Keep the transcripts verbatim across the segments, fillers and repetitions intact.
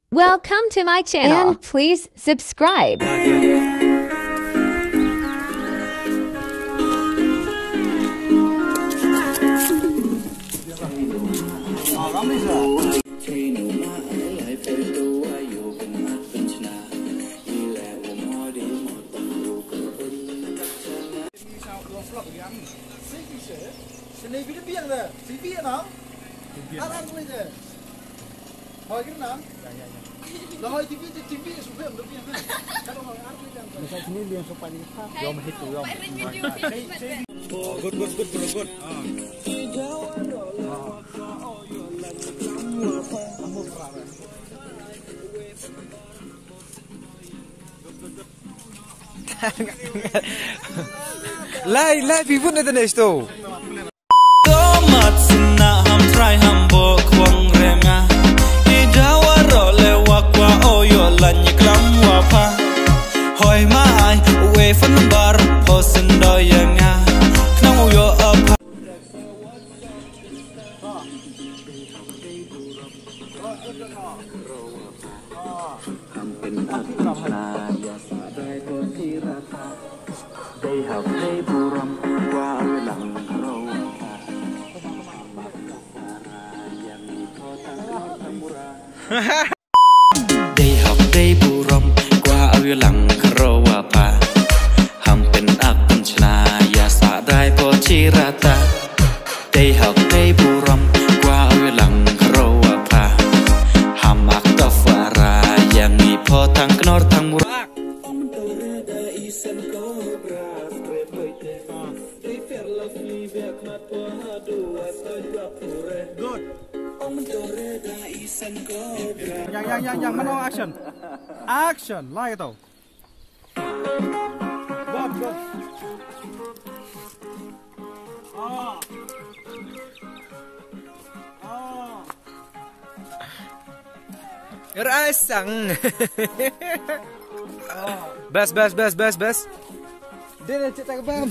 Welcome to my channel and please subscribe. Sini video biar dah, T V nang, apa boleh dah? Hoi kita nang, lah hoi T V T V super lebih biar dah. Kalau hoi apa boleh dah? Macam sini liang sopan ni, jom hit tu jom. Oh, good good good good good. Lai lai pivot na tayo ito. Tomat sina ham try ham bo kwang renga. Idawa role wakwa oyo lanyi klam wapa. Hoy mai we fan bar posen doyanga. Knang uyo apa. They have they buram wa lang ro They have they buram kwa awilang karawa pa. Hampin akon chna ya sa dai po chirata. They have they buram kwa awilang karawa pa. Hamak tafara yang ni po tang knor tang mura. Good. Yang yang yang yang mana action? Action, like itu. Good good. Ah. Ah. Rasang. Bas bas bas bas bas. Dia nak cerita kebam.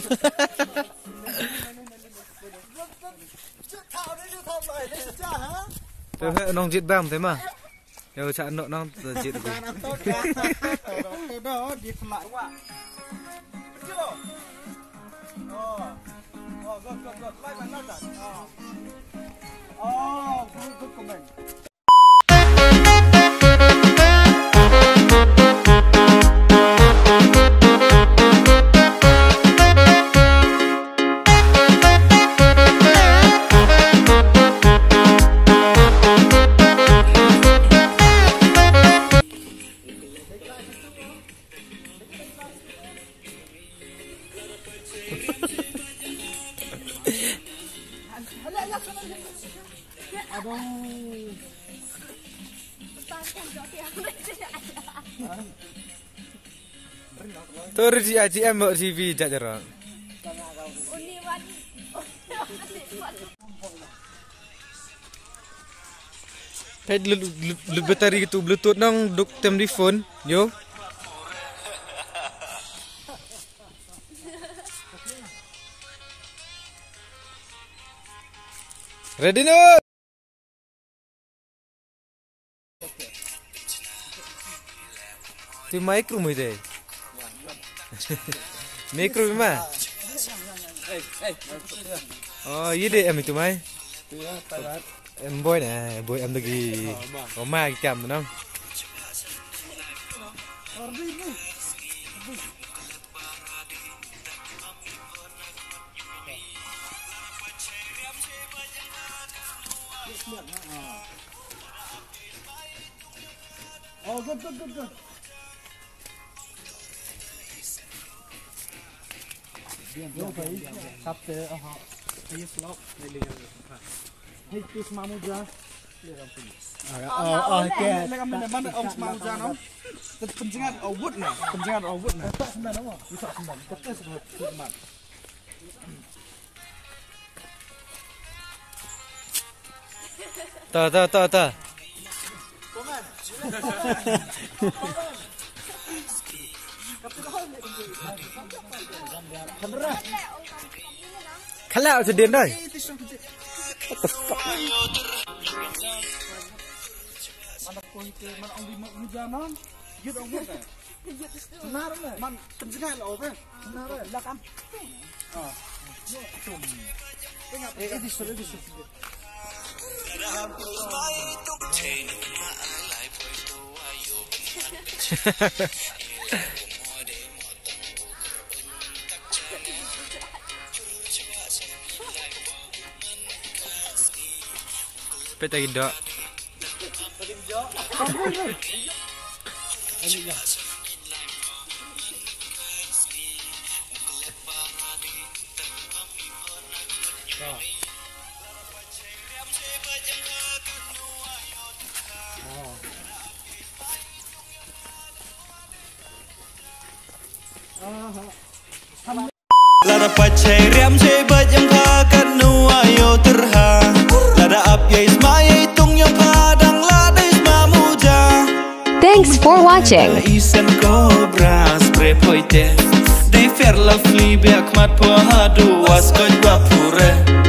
Tôi phải nong chết bam thế mà. Giờ chả nọ nong chết được. Cái đó đi lại quá. Chưa? Oh. Oh, good good good. Like another. Oh. Oh, good good comment. Tôi đi chị em mở ti vi chạy rồi. Phải lu bateri itu bluetooth nang duk tem di phone, yo. Ready no? Tu micro mo ide. Micro mà. Oh, ini deh em itu mai. Em boy nè, boy em lagi có ma cái cam nó. Oh, good good good good. Yo phải sắp tới họ thấy slot này liền hay tu smamuja oh oh ke nak ambil mana om smamuja no pencingan awut nah pencingan awut nah tak sembilan nama bisa sembilan betul sembilan ta ta ta ta Kalau sedih dah. What the fuck? koi ke man ong di mujaman yut ong ke benar ne man penjengan lo ke benar lah kan ah ingat eh di suruh di suruh Peta gida. Lada pacai riam cai bajang pakan nuayo terha. Lada ap yai smai tung yang padang lada isma muja. Thanks for watching. Isen cobra spray poite. They fair lovely biak mat po hadu was koi bapure.